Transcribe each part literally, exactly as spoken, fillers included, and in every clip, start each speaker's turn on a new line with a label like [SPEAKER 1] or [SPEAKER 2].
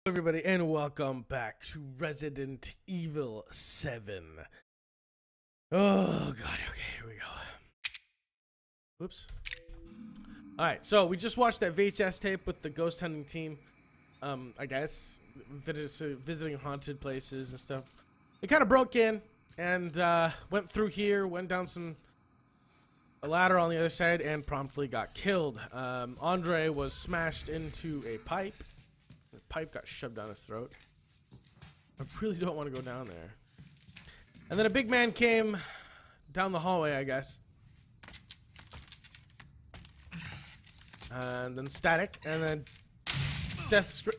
[SPEAKER 1] Everybody, and welcome back to Resident Evil seven. Oh god, okay, here we go. Whoops. Alright, so we just watched that V H S tape with the ghost hunting team. Um, I guess visiting haunted places and stuff. It kind of broke in and uh, went through here, went down some a ladder on the other side, and promptly got killed. Um, Andre was smashed into a pipe. The pipe got shoved down his throat. I really don't want to go down there. And then a big man came down the hallway, I guess. And then static, and then death scream.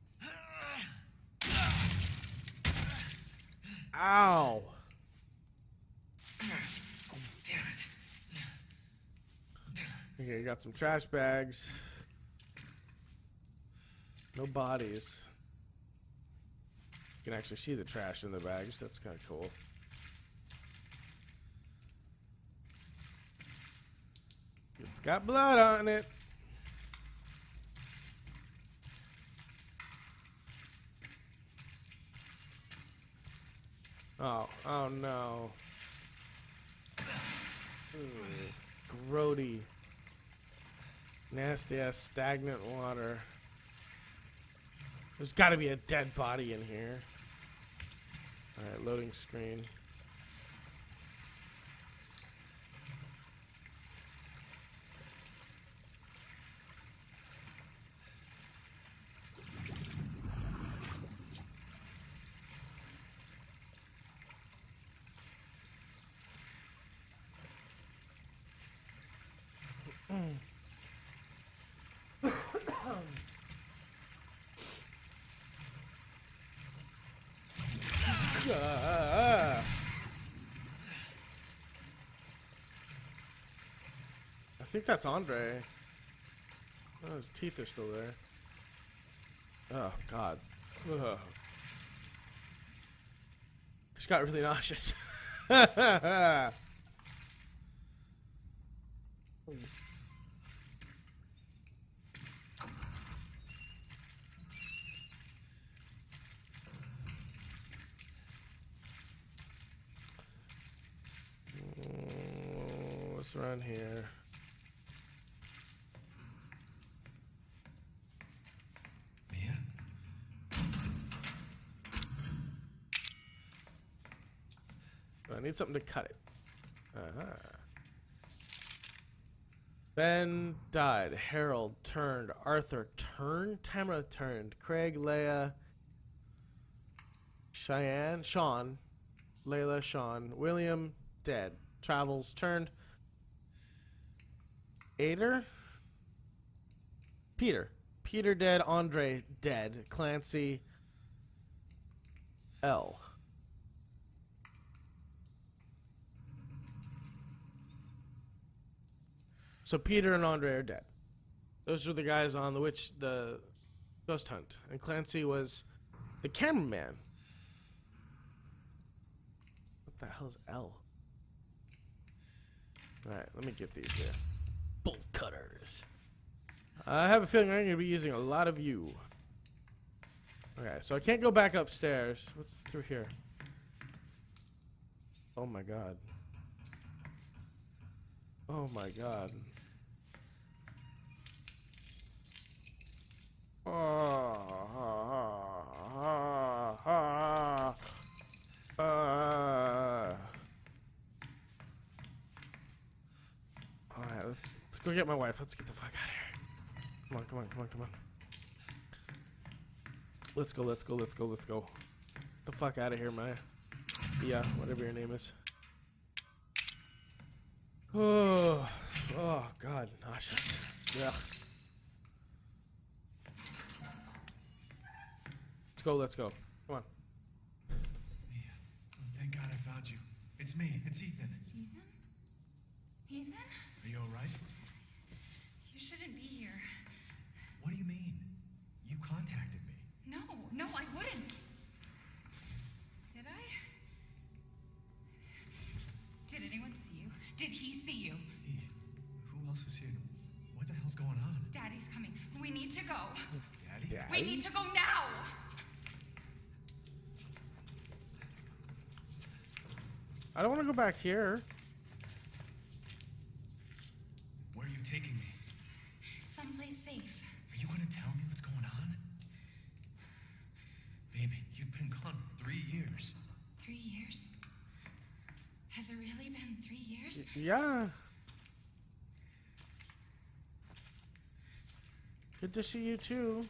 [SPEAKER 1] Ow.
[SPEAKER 2] Damn it.
[SPEAKER 1] Okay, you got some trash bags. No bodies. You can actually see the trash in the bags. That's kind of cool. It's got blood on it. Oh, oh no. Ugh, grody. Nasty ass stagnant water. There's got to be a dead body in here. Alright, loading screen. Uh, I think that's Andre. Oh, his teeth are still there. Oh, God. Ugh. Just got really nauseous. What's around here?
[SPEAKER 2] Mia?
[SPEAKER 1] I need something to cut it. Uh-huh. Ben died. Harold turned. Arthur turned. Tamara turned. Craig, Leia, Cheyenne, Sean, Layla, Sean, William, dead. Travels turned. Ader? Peter. Peter dead. Andre dead. Clancy. L. So Peter and Andre are dead. Those were the guys on the witch, the ghost hunt. And Clancy was the cameraman. What the hell is L? Alright, let me get these here. Bolt cutters. I have a feeling I'm going to be using a lot of you. Okay, so I can't go back upstairs. What's through here? Oh my god. Oh my god. Oh, ah, ah, ah, uh. Alright, let's let's go get my wife. Let's get the fuck out of here. Come on, come on, come on, come on. Let's go, let's go, let's go, let's go. Get the fuck out of here, Maya. Yeah, whatever your name is. Oh, oh god, nauseous. Yeah. Let's go, let's go. Come on.
[SPEAKER 2] Mia, oh, thank God I found you. It's me, it's Ethan.
[SPEAKER 3] Ethan? Ethan?
[SPEAKER 2] Are you alright?
[SPEAKER 3] You shouldn't be here.
[SPEAKER 2] What do you mean? You contacted me.
[SPEAKER 3] No, no, I wouldn't. Did I? Did anyone see you? Did he see you?
[SPEAKER 2] Hey, who else is here? What the hell's going on?
[SPEAKER 3] Daddy's coming. We need to go.
[SPEAKER 2] Daddy?
[SPEAKER 1] Daddy?
[SPEAKER 3] We need to go now!
[SPEAKER 1] I don't want to go back here.
[SPEAKER 2] Where are you taking me?
[SPEAKER 3] Someplace safe.
[SPEAKER 2] Are you gonna tell me what's going on? Baby, you've been gone three years.
[SPEAKER 3] Three years? Has it really been three years?
[SPEAKER 1] Y- yeah. Good to see you too.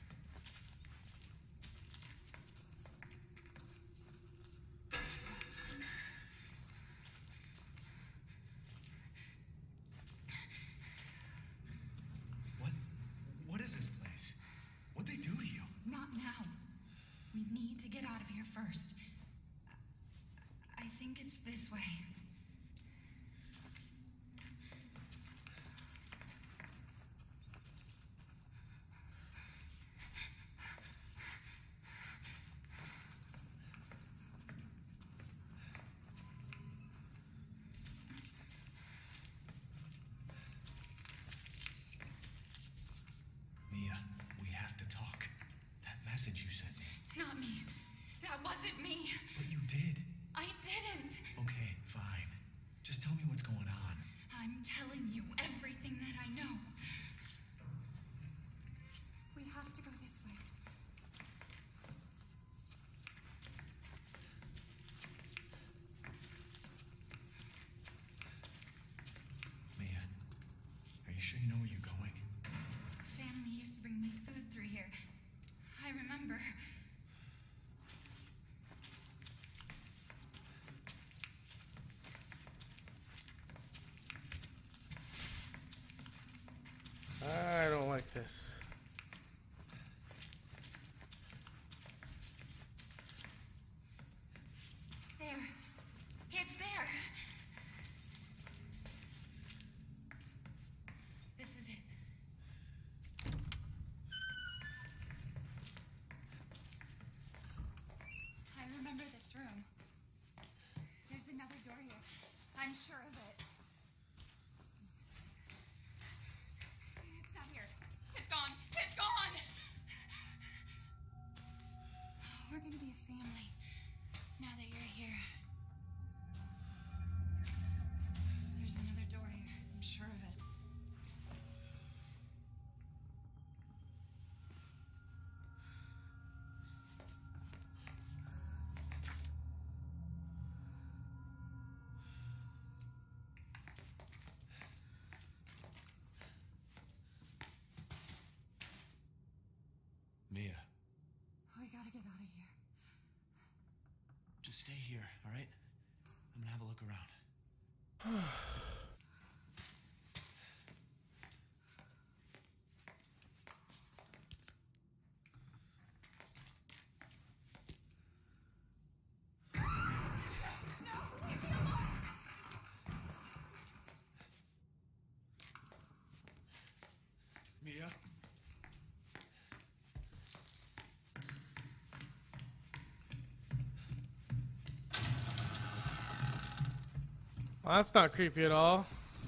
[SPEAKER 2] What? What is this place? What'd they do to you?
[SPEAKER 3] Not now. We need to get out of here first. I think it's this way.
[SPEAKER 2] Mia, we have to talk. That message you sent me.
[SPEAKER 3] Not me. That wasn't me.
[SPEAKER 2] But you did.
[SPEAKER 3] I didn't.
[SPEAKER 2] Okay, fine. Just tell me what's going on.
[SPEAKER 3] I'm telling you everything that I know. We have to go this way.
[SPEAKER 2] Mia, are you sure you know where you're going?
[SPEAKER 3] Family used to bring me food through here. I remember.
[SPEAKER 1] I don't like this.
[SPEAKER 3] There. It's there. This is it. I remember this room. There's another door here. I'm sure of it. It's not here. It's gone. It's gone. We're gonna be a family now that you're here. There's another door here. I'm sure of it.
[SPEAKER 2] Mia,
[SPEAKER 3] We gotta get out of here.
[SPEAKER 2] just stay here, all right? I'm gonna have a look around. Mia?
[SPEAKER 1] Well, that's not creepy at all.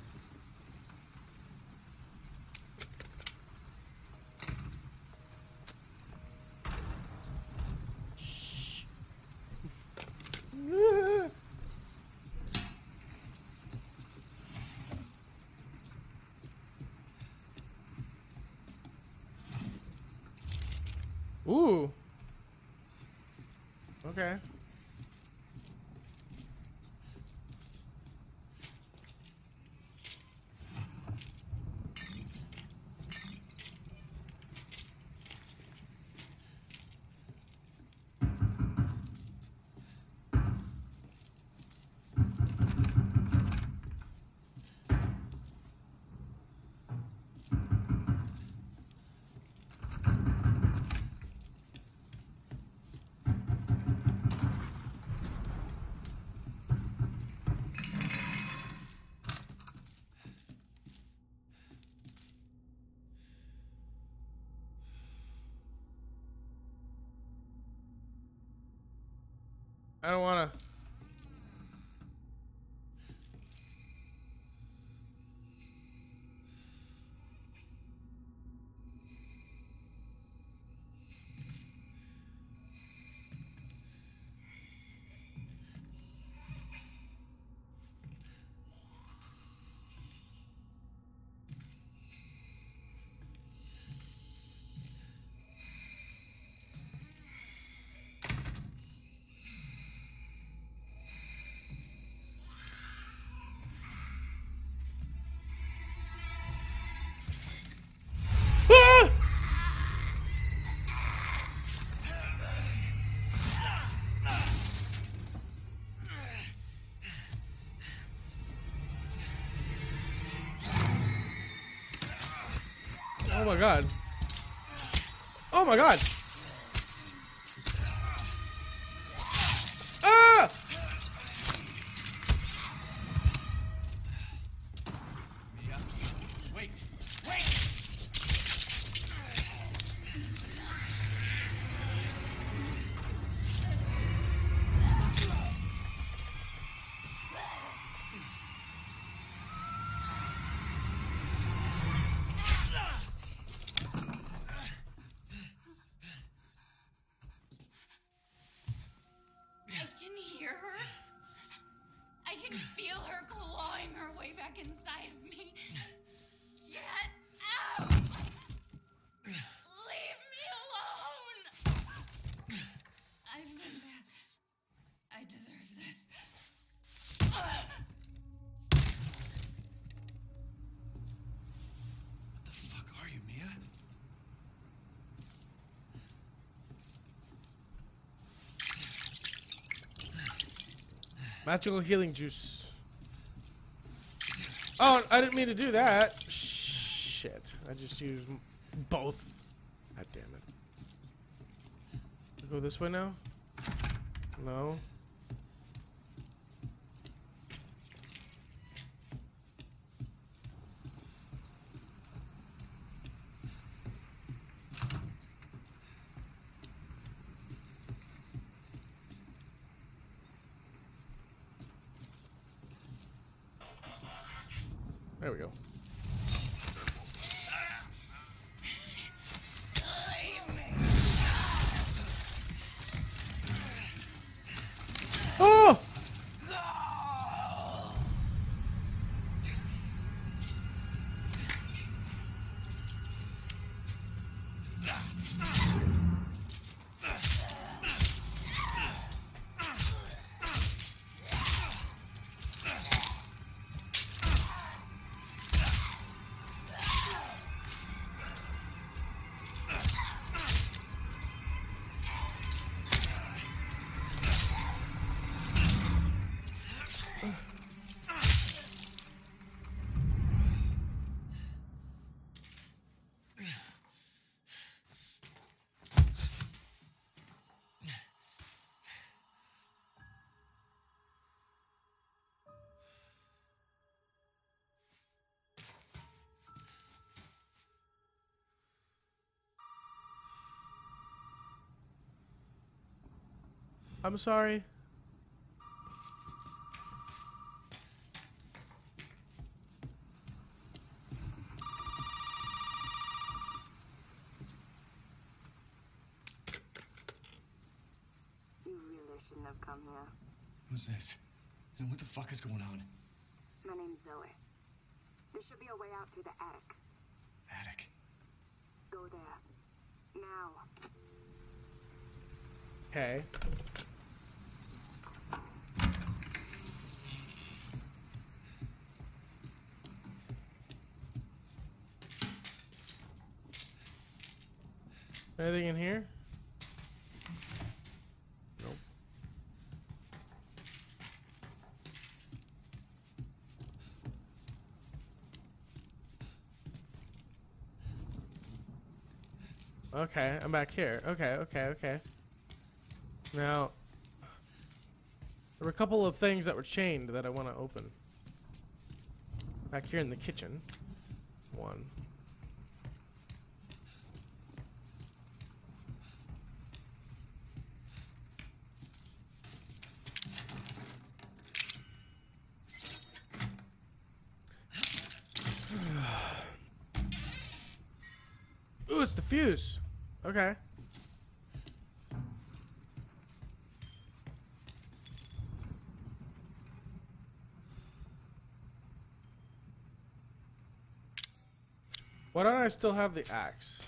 [SPEAKER 1] Ooh. Okay. I don't wanna. Oh my god. Oh my god. Ah!
[SPEAKER 2] Mia, wait, wait!
[SPEAKER 3] I can hear her. I can feel her clawing her way back inside of me. Get out! Leave me alone! I've been bad. I deserve this.
[SPEAKER 2] What the fuck are you, Mia?
[SPEAKER 1] Magical healing juice. Oh, I didn't mean to do that. Shit. I just used m- both. God damn it. Go this way now? No. There we go. Oh! I'm sorry.
[SPEAKER 4] You really shouldn't have come here.
[SPEAKER 2] Who's this? And what the fuck is going on?
[SPEAKER 4] My name's Zoe. There should be a way out through the attic.
[SPEAKER 2] Attic.
[SPEAKER 4] Go there. Now.
[SPEAKER 1] Okay. Anything in here? Nope. Okay, I'm back here. Okay, okay, okay. Now, there were a couple of things that were chained that I want to open. Back here in the kitchen. One. Ooh, it's the fuse. Okay. Why don't I still have the axe?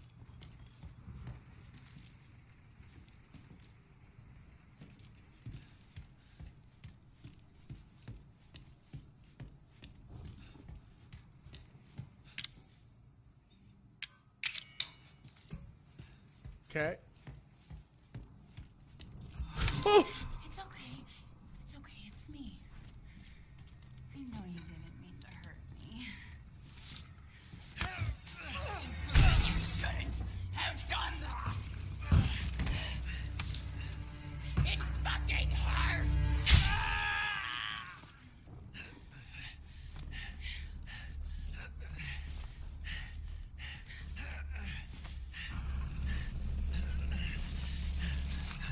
[SPEAKER 1] Okay. Oh!
[SPEAKER 3] It's okay. It's okay. It's me. I know you didn't mean to hurt me.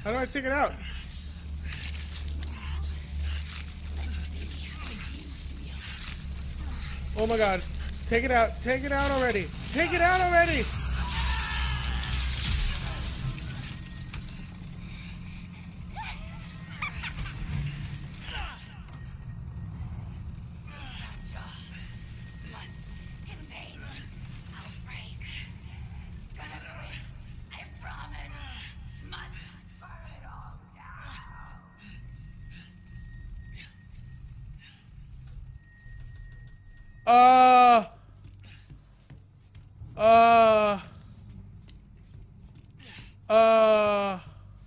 [SPEAKER 1] How do I take it out? Oh my god. Take it out. Take it out already. Take it out already. Uh. Uh. Uh.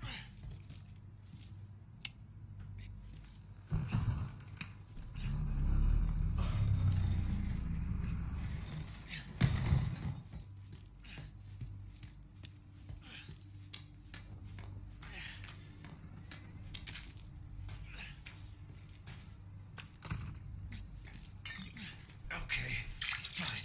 [SPEAKER 2] Okay, fine.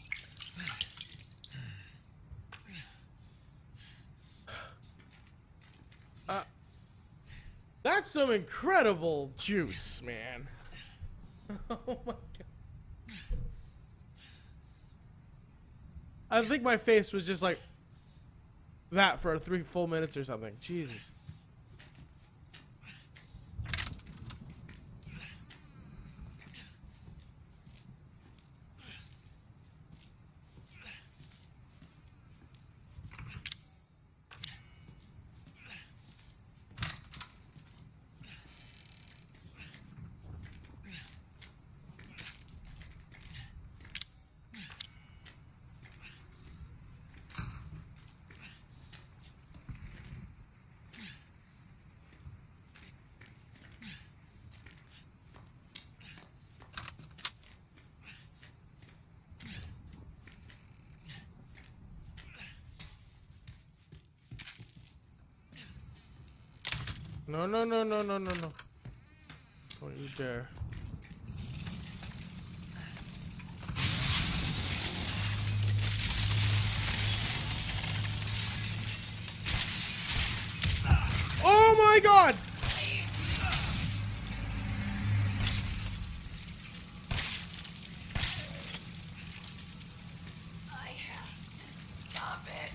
[SPEAKER 1] Uh. That's some incredible juice, man. Oh my god. I think my face was just like that for three full minutes or something. Jesus. No, no, no, no, no, no, no. Don't you dare. Oh my god!
[SPEAKER 3] I have to stop it.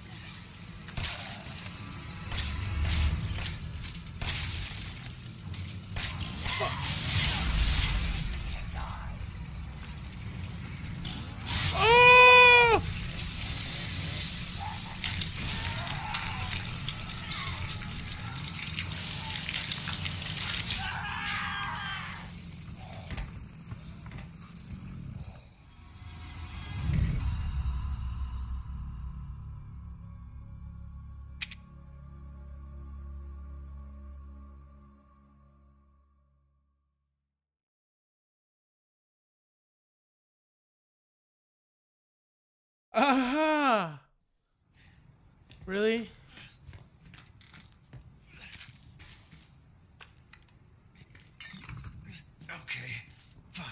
[SPEAKER 1] Oh! Aha! Really?
[SPEAKER 2] Okay, fine.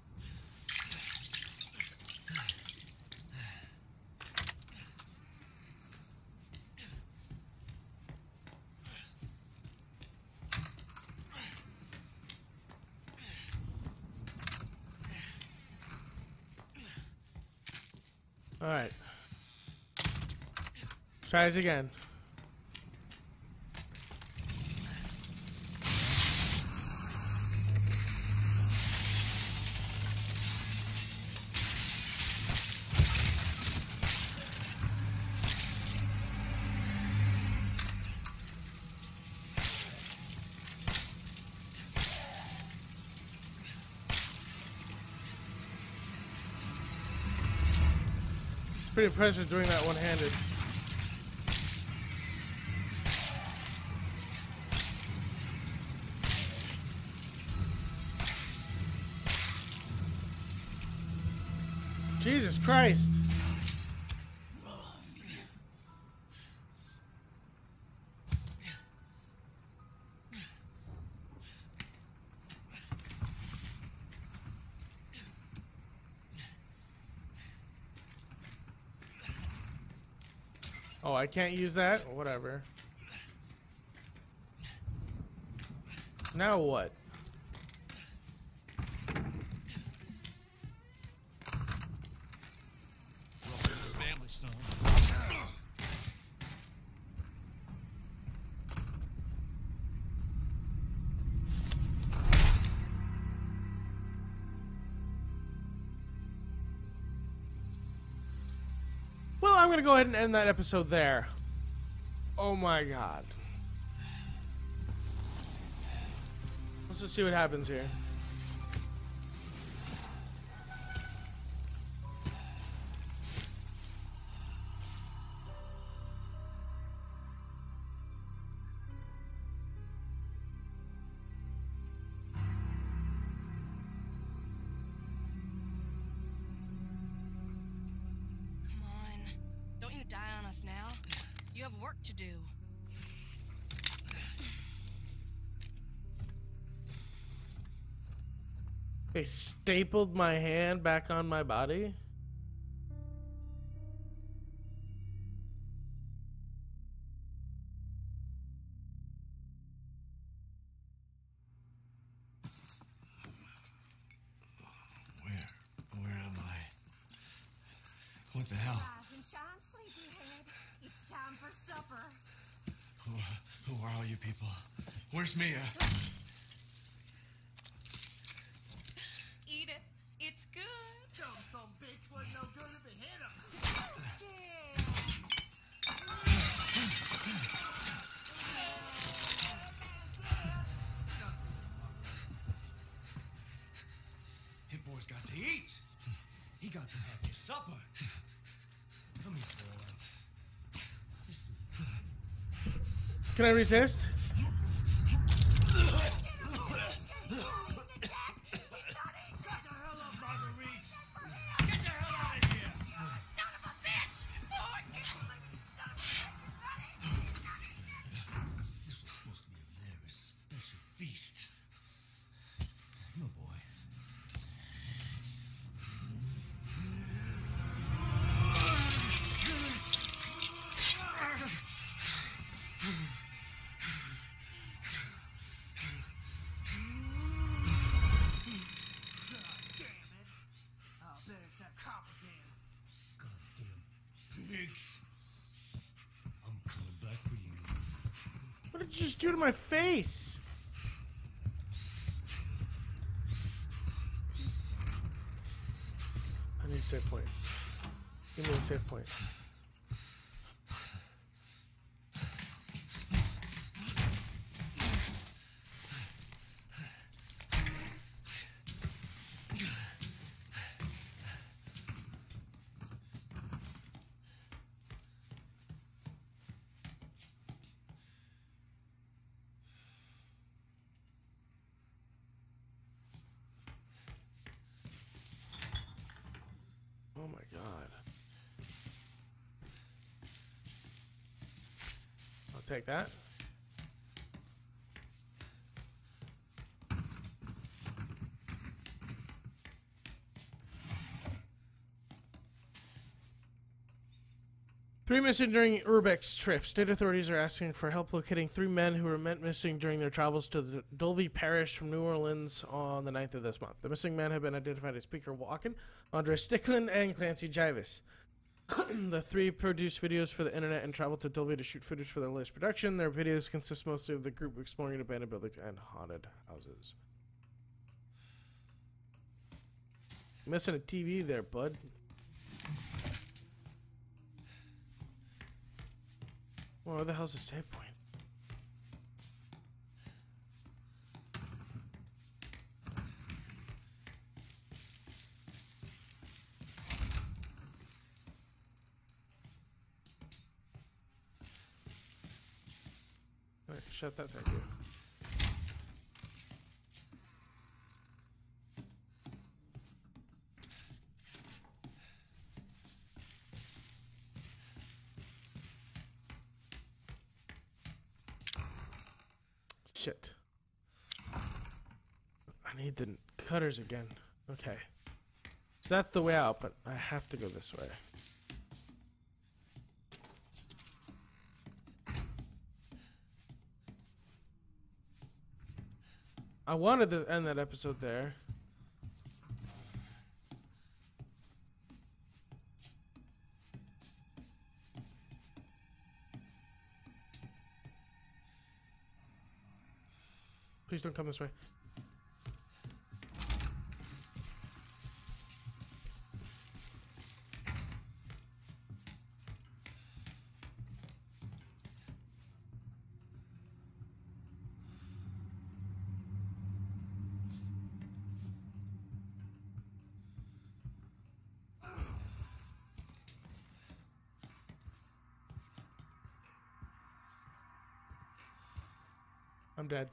[SPEAKER 1] All right. Try this again. It's pretty impressive doing that one-handed. Jesus Christ. Oh, I can't use that? Whatever. Now what?
[SPEAKER 2] Family, son.
[SPEAKER 1] Well, I'm gonna go ahead and end that episode there. Oh my god. Let's just see what happens here.
[SPEAKER 5] Come on. Don't you die on us now. You have work to do.
[SPEAKER 1] They stapled my hand back on my body.
[SPEAKER 2] Where? Where am I? What the hell?
[SPEAKER 6] Rise and shine, sleepyhead. It's time for supper.
[SPEAKER 2] Who, who are all you people? Where's Mia?
[SPEAKER 5] Eat it. It's good.
[SPEAKER 7] Dumb some bitch wasn't no good if it hit him.
[SPEAKER 6] Yes.
[SPEAKER 7] Hit boy's got to eat. He got to have his supper. Come here, boy.
[SPEAKER 1] Can I resist?
[SPEAKER 7] Shut the hell up, Marguerite. Get the hell out of here.
[SPEAKER 6] Son of a bitch! Oh, I can't believe it, son of a bitch!
[SPEAKER 7] This was supposed to be a very special feast. Come on, boy. Pigs. I'm coming back for you.
[SPEAKER 1] What did you just do to my face? I need a save point. Give me a save point. Oh my god. I'll take that. Three missing during Urbex's trip. State authorities are asking for help locating three men who were meant missing during their travels to the Dulvey Parish from New Orleans on the ninth of this month. The missing men have been identified as Peter Walken, Andre Stickland, and Clancy Jivis. The three produced videos for the internet and traveled to Dulvey to shoot footage for their latest production. Their videos consist mostly of the group exploring abandoned buildings and haunted houses. Missing a T V there, bud. Well, where the hell's the save point? Alright, shut that, thank you. Shit. I need the cutters again. Okay. So that's the way out, but I have to go this way. I wanted to end that episode there. Please don't come this way. I'm dead.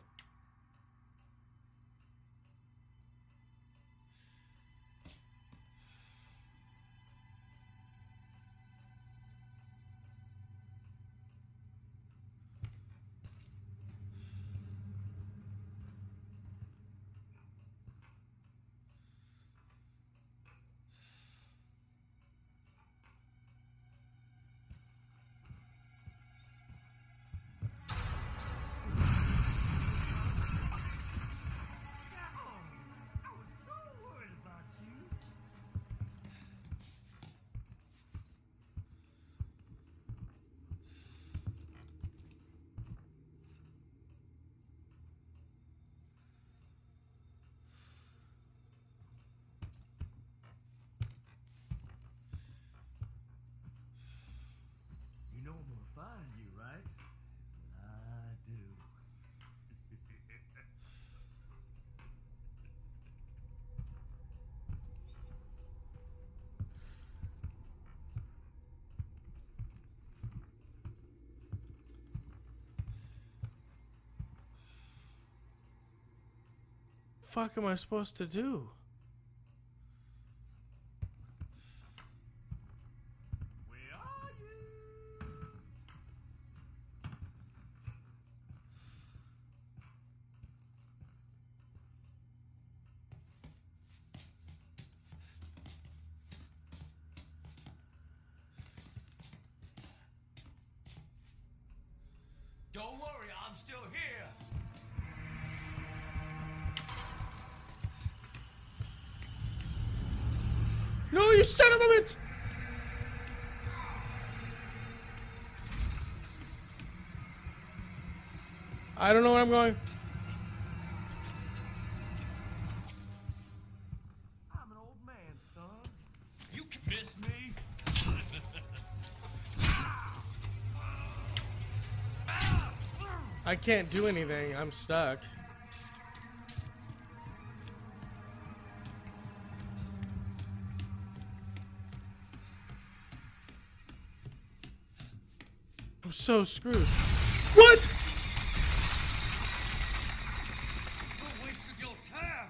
[SPEAKER 7] You know I'm gonna find you, right? I do.
[SPEAKER 1] Fuck am I supposed to do?
[SPEAKER 7] Where are you? Don't worry, I'm still here.
[SPEAKER 1] No, you son of a bitch! I don't know where I'm going.
[SPEAKER 7] I'm an old man, son. You can miss me.
[SPEAKER 1] I can't do anything. I'm stuck. I'm so screwed. What?
[SPEAKER 7] Don't waste your time.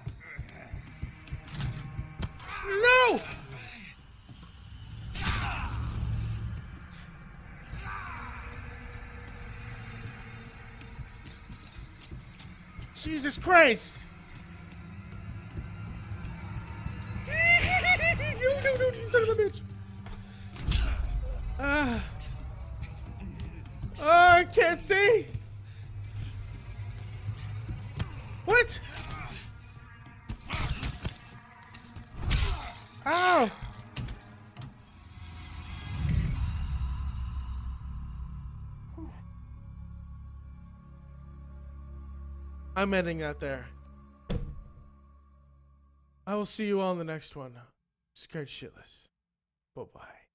[SPEAKER 1] No! Jesus Christ! You, no, no, you son of a bitch! Ah. Oh, I can't see! What? Ow! I'm ending that there. I will see you all in the next one. Scared shitless. Bye-bye.